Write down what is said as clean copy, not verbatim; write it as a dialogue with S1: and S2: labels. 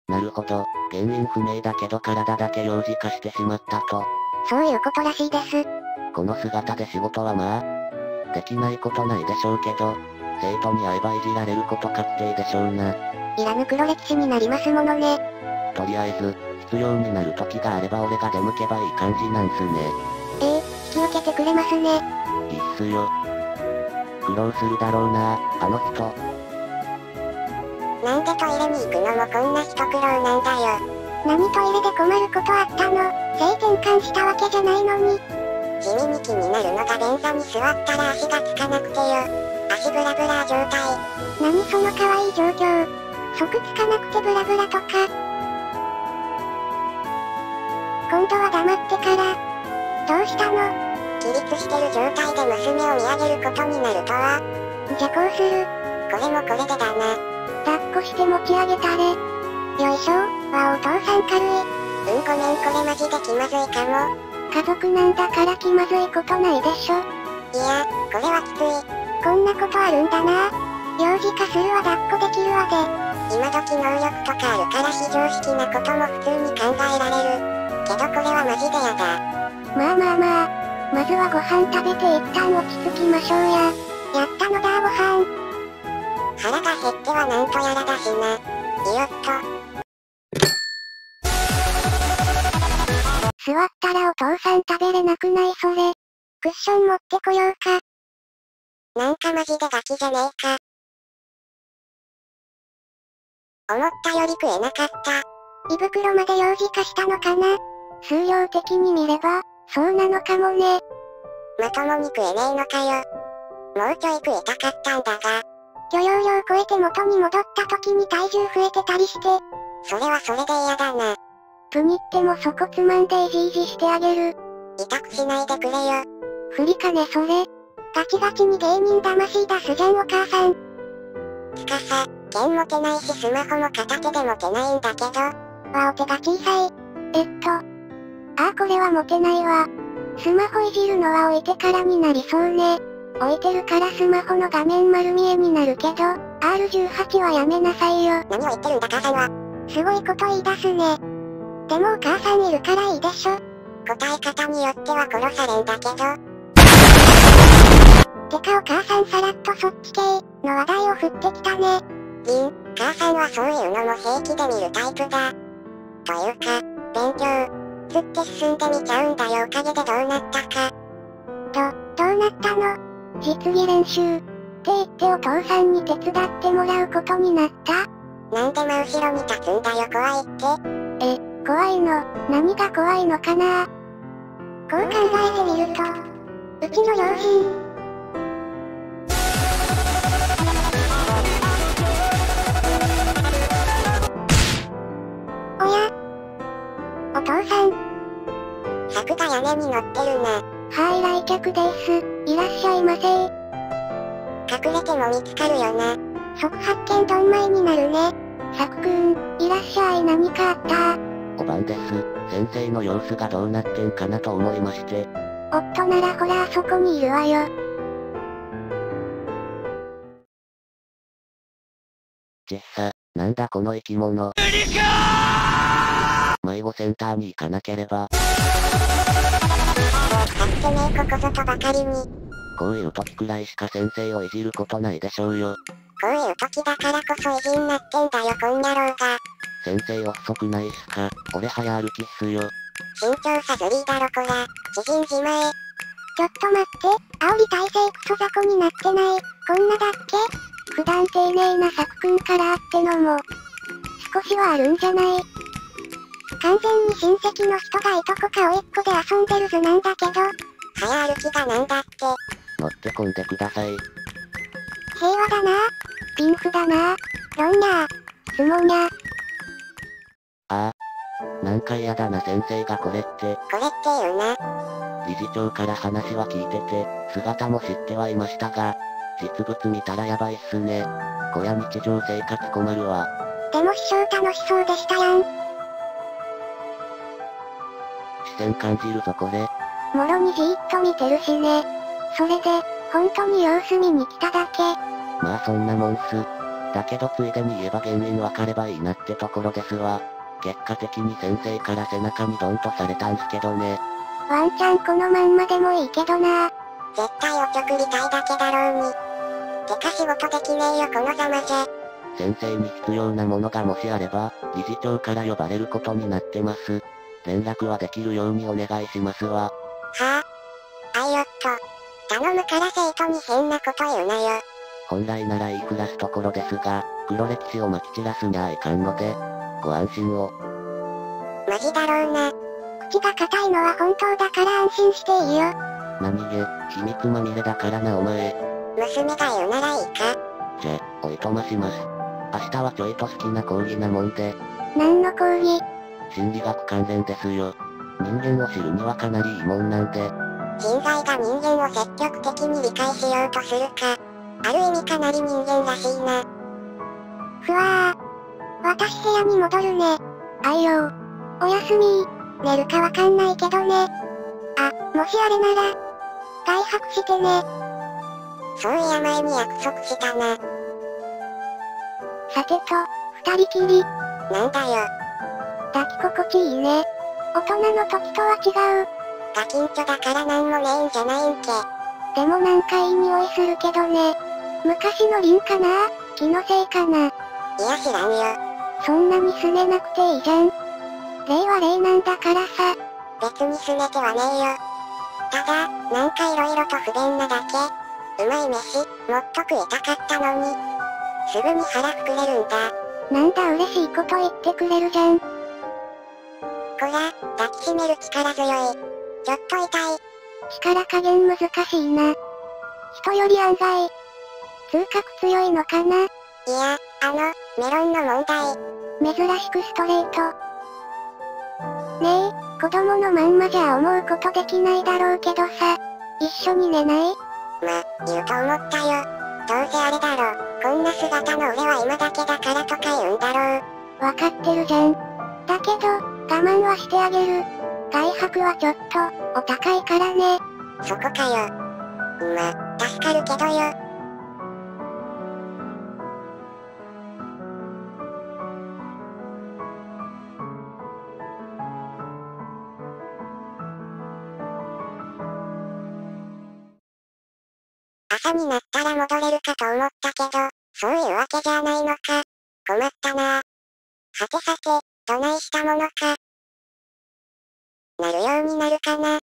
S1: なるほど、原因不明だけど体だけ幼児化してしまったと。
S2: そういうことらしいです。
S1: この姿で仕事はまあ、できないことないでしょうけど、生徒に会えばいじられること確定でしょうな。
S2: いらぬ黒歴史になりますものね。
S1: とりあえず、必要になる時があれば俺が出向けばいい感じなんすね。
S2: 引き受けてくれますね。
S1: いいっすよ。苦労するだろうな、あの人。
S3: なんでトイレに行くのもこんな一苦労なんだよ。
S2: 何トイレで困ることあったの？性転換したわけじゃないのに。
S3: 地味に気になるのが便座に座ったら足がつかなくてよ。足ブラブラ状態。
S2: 何その可愛い状況。即つかなくてブラブラとか。今度は黙ってから。どうしたの？
S3: 起立してる状態で娘を見上げることになるとは。
S2: じゃこうする。
S3: これもこれでだな。
S2: 抱っこして持ち上げたれ。よいしょ、わお父さん軽い。
S3: ごめんこれマジで気まずいかも。
S2: 家族なんだから気まずいことないでしょ。
S3: いや、これはきつい。
S2: こんなことあるんだな。幼児化するわ抱っこできるわで。
S3: 今時能力とかあるから非常識なことも普通に考えられる。けどこれはマジでやだ。
S2: まあ。まずはご飯食べて一旦落ち着きましょうや。やったのだご飯。
S3: 腹が減ってはなんとやらだしな。いよっと。
S2: 座ったらお父さん食べれなくないそれ。クッション持ってこようか。
S3: なんかマジでガキじゃねえか。思ったより食えなかった。
S2: 胃袋まで幼児化したのかな。数量的に見れば、そうなのかもね。
S3: まともに食えねえのかよ。もうちょい食えたかったんだが。
S2: 許容量超えて元に戻った時に体重増えてたりして。
S3: それはそれで嫌だな。
S2: プニってもそこつまんでいじいじしてあげる。
S3: 痛くしないでくれよ。
S2: 不利かねそれ。ガチガチに芸人魂出すじゃんお母さん。
S3: つかさ、剣持てないしスマホも片手で持てないんだけど。
S2: わお手が小さい。これは持てないわ。スマホいじるのは置いてからになりそうね。置いてるからスマホの画面丸見えになるけど、R18 はやめなさいよ。
S3: 何を言ってるんだ母さんは。
S2: すごいこと言い出すね。でもお母さんいるからいいでしょ。
S3: 答え方によっては殺されんだけど。
S2: てかお母さんさらっとそっち系の話題を振ってきたね。
S3: 母さんはそういうのも平気で見るタイプだ。というか、勉強、つって進んでみちゃうんだよおかげでどうなったか。
S2: どうなったの？実技練習。って言ってお父さんに手伝ってもらうことになった？
S3: なんで真後ろに立つんだよ怖いって。
S2: 怖いの、何が怖いのかな？こう考えてみると、うちの両親。おや？お父さん。
S3: 柵が屋根に乗ってるな。
S2: はい来客です。いらっしゃいませ。
S3: 隠れても見つかるよな。
S2: 即発見ドンマイになるね。サクくん、いらっしゃい何かあった？
S1: おばんです。先生の様子がどうなってんかなと思いまして。
S2: 夫ならほらあそこにいるわよ。
S1: ちっさ、なんだこの生き物。迷子センターに行かなければ。
S3: かつてねえここぞとばかりに。
S1: こういう時くらいしか先生をいじることないでしょうよ。
S3: こういう時だからこそ意地になってんだよこん野郎が。
S1: 先生は細くないっすか？俺早歩きっすよ。
S3: 身長差ずりーだろこら。縮んじまえ。
S2: ちょっと待って、煽り体制クソ雑魚になってない。こんなだっけ？普段丁寧なサクくんからあってのも、少しはあるんじゃない？完全に親戚の人がいとこか甥っ子で遊んでる図なんだけど。
S3: 早歩きがなんだって。
S1: 乗ってこんでください。
S2: 平和だな。ピンフだな。ロンニャー。スモニャー。
S1: ああ。なんか嫌だな先生がこれって。
S3: これって言うな。
S1: 理事長から話は聞いてて、姿も知ってはいましたが、実物見たらやばいっすね。こや日常生活困るわ。
S2: でも師匠楽しそうでしたやん。
S1: 視線感じるぞこれ。
S2: もろにじーっと見てるしね。それで、本当に様子見に来ただけ。
S1: まあそんなもんっす。 だけどついでに言えば原因わかればいいなってところですわ。結果的に先生から背中にドンとされたんすけどね。
S2: ワンチャンこのまんまでもいいけどな。
S3: 絶対おちょくりたいだけだろうに。てか仕事できねえよこのざまじゃ。
S1: 先生に必要なものがもしあれば、理事長から呼ばれることになってます。連絡はできるようにお願いしますわ。
S3: はぁ、あいよっと。頼むから生徒に変なこと言うなよ。
S1: 本来なら言いふらすところですが、黒歴史をまき散らすにゃいかんので、ご安心を。
S3: マジだろうな。
S2: 口が硬いのは本当だから安心していいよ。
S1: 何気、秘密まみれだからなお前。
S3: 娘が言うならいいか。
S1: じゃ、おいとまします。明日はちょいと好きな講義なもんで、
S2: 何の講義？
S1: 心理学関連ですよ。人間を知るにはかなりいいもんなんで。
S3: 人材が人間を積極的に理解しようとするか。ある意味かなり人間らしいな。
S2: ふわぁ。私部屋に戻るね。あいよ。おやすみ。寝るかわかんないけどね。あ、もしあれなら、外泊してね。
S3: そういや前に約束したな。
S2: さてと、二人きり。
S3: なんだよ。
S2: 抱き心地いいね。大人の時とは違う。
S3: ガキンチョだからなんもねえんじゃないんけ。
S2: でもなんかいい匂いするけどね。昔のリンかな？気のせいかな。
S3: いや知らんよ。
S2: そんなにすねなくていいじゃん。例は例なんだからさ。
S3: 別にすねてはねえよ。ただ、なんか色々と不便なだけ。うまい飯、もっと食いたかったのに。すぐに腹膨れるんだ。
S2: なんだ嬉しいこと言ってくれるじゃん。
S3: こら、抱きしめる力強い。ちょっと痛い。
S2: 力加減難しいな。人より案外、痛覚強いのかな。
S3: いや、メロンの問題。
S2: 珍しくストレート。ねえ、子供のまんまじゃ思うことできないだろうけどさ。一緒に寝ない？
S3: 言うと思ったよ。どうせあれだろ。こんな姿の俺は今だけだからとか言うんだろう。
S2: わかってるじゃん。だけど、我慢はしてあげる。外泊はちょっと、お高いからね。
S3: そこかよ。助かるけどよ。朝になったら戻れるかと思ったけど、そういうわけじゃないのか。困ったな。はてさて、どないしたものか。なるようになるかな。